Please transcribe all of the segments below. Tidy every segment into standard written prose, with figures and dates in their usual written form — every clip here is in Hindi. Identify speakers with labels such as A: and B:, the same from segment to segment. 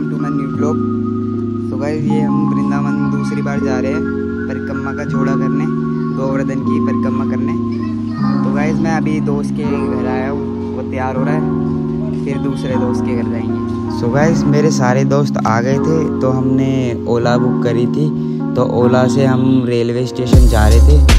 A: Welcome to my new blog. तो गाइस ये हम वृंदावन दूसरी बार जा रहे हैं परिक्रमा का जोड़ा करने, गोवर्धन की परिक्रमा करने। तो गाइस मैं अभी दोस्त के घर आया हूँ, वो तैयार हो रहा है, फिर दूसरे दोस्त के घर जाएंगे। सो गाइस मेरे सारे दोस्त आ गए थे तो हमने ओला बुक करी थी, तो ओला से हम रेलवे स्टेशन जा रहे थे।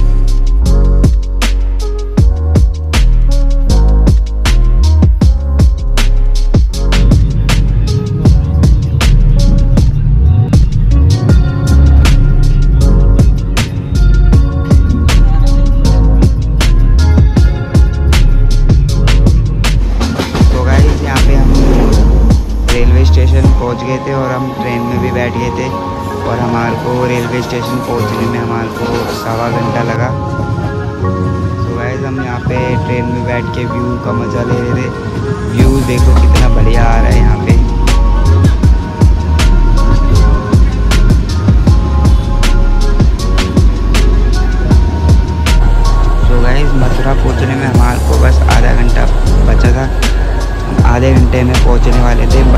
A: पहुंच गए थे और हम ट्रेन में भी बैठ गए थे और हमारे को रेलवे स्टेशन पहुंचने में हमारे को 1.25 घंटा लगा। तो गाइस हम यहाँ पे ट्रेन में बैठ के व्यू का मज़ा ले रहे थे। व्यू देखो कितना बढ़िया आ रहा है यहाँ पे। तो गाइस मथुरा पहुँचने में हमारे को बस आधा घंटा बचा था, हम आधे घंटे में पहुँचने वाले थे।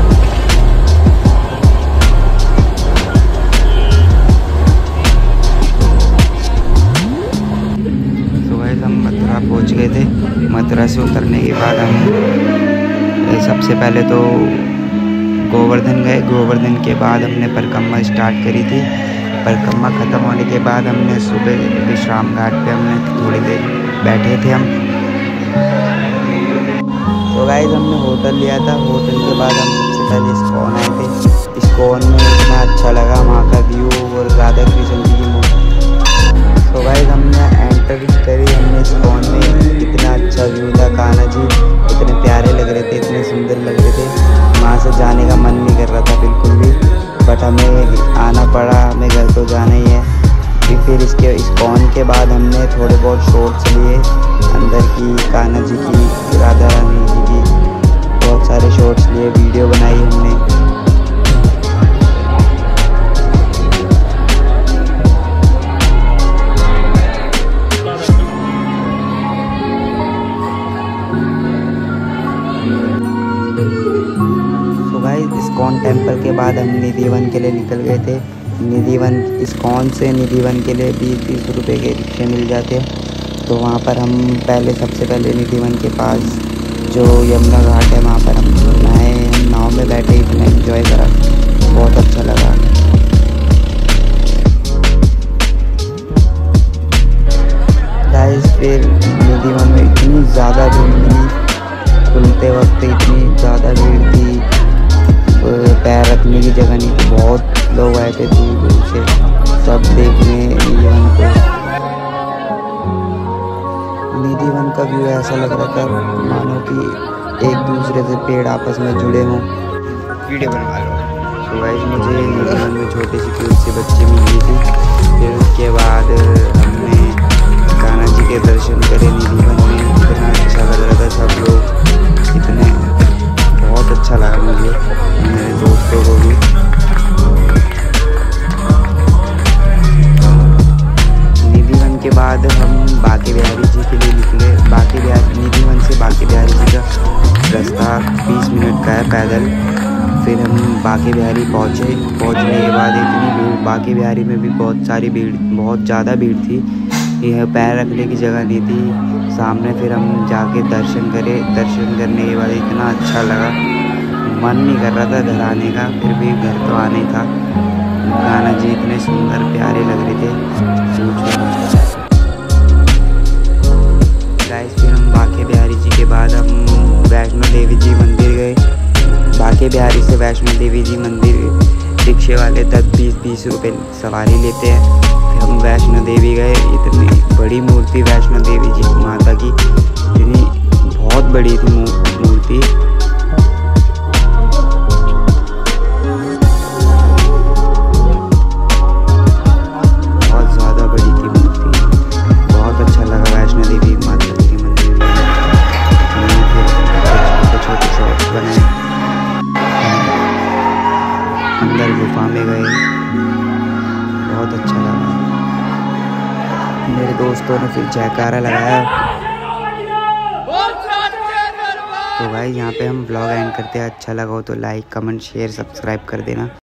A: पहुंच गए थे। मथुरा से उतरने के बाद हम सबसे पहले तो गोवर्धन गए। गोवर्धन के बाद हमने परिक्रमा स्टार्ट करी थी। परिक्रमा ख़त्म होने के बाद हमने सुबह विश्राम घाट पे हमने थोड़ी देर बैठे थे हम। तो गाइस हमने होटल लिया था। होटल के बाद हम सबसे पहले इस्कॉन आए थे। इस्कॉन में इतना अच्छा लगा वहाँ का व्यू और राधा कृष्ण जी की मूर्ति। तो गाइस हमने एंटर करी, हमने इस्कॉन में इतना अच्छा व्यू था। कान्हा जी इतने प्यारे लग रहे थे, इतने सुंदर लग रहे थे, वहाँ से जाने का मन नहीं कर रहा था बिल्कुल भी, बट हमें आना पड़ा, हमें घर तो जाना ही है। फिर इसके इस्कॉन के बाद हमने थोड़े बहुत शॉट्स लिए अंदर की, कान्हा जी की, राधा रानी जी की, बहुत सारे शॉट्स लिए, वीडियो बनाई हमने। इस्कॉन टेम्पल के बाद हम निधिवन के लिए निकल गए थे। निधिवन इस्कॉन से निधिवन के लिए 20-20 रुपये के रिक्शे मिल जाते हैं। तो वहाँ पर हम सबसे पहले निधिवन के पास जो यमुना घाट है वहाँ पर हम नहाए, हम नाव में बैठे, इतना एंजॉय करा, बहुत अच्छा लगा। गाइस फिर निधिवन में इतनी ज़्यादा भीड़ मिली, खुलते वक्त इतनी ज़्यादा भीड़ थी, पैर रखने की जगह नहीं थी। बहुत लोग आए थे दूर दूर से सब देखने निधिवन को। निधिवन का व्यू ऐसा लग रहा था मानो कि एक दूसरे से पेड़ आपस में जुड़े हों। वीडियो बनवा लो। तो गाइस मुझे निधिवन में छोटी सी क्यूट सी बच्ची मिली थी। फिर उसके बाद हमने कान्हा जी के दर्शन करे निधिवन में। इतना अच्छा लग रहा था, सब लोग इतने, बहुत अच्छा लगा मुझे, मेरे दोस्तों को भी। निधिवन के बाद हम बांके बिहारी जी के लिए निकले। निधिवन से बांके बिहारी जी का रास्ता 20 मिनट का है पैदल। फिर हम बांके बिहारी पहुँचे। पहुँचने के बाद इतनी भीड़, बांके बिहारी में भी बहुत सारी भीड़, बहुत ज़्यादा भीड़ थी, यह पैर रखने की जगह नहीं थी सामने। फिर हम जाके दर्शन करे। दर्शन करने के बाद इतना अच्छा लगा, मन नहीं कर रहा था घर आने का, फिर भी घर तो आना ही था। कान्हा जी इतने सुंदर प्यारे लग रहे थे। गाइस फिर हम बांके बिहारी जी के बाद हम वैष्णो देवी जी मंदिर गए। बांके बिहारी से वैष्णो देवी जी मंदिर रिक्शे वाले 10-20 रुपये सवारी लेते हैं। फिर हम वैष्णो देवी गए। इतनी बड़ी मूर्ति वैष्णो देवी जी माता की, इतनी बहुत बड़ी थी मूर्ति। अंदर गुफा में गए, बहुत अच्छा लगा। मेरे दोस्तों ने फिर जयकारा लगाया। तो भाई यहाँ पे हम ब्लॉग एंड करते हैं। अच्छा लगा हो तो लाइक कमेंट शेयर सब्सक्राइब कर देना।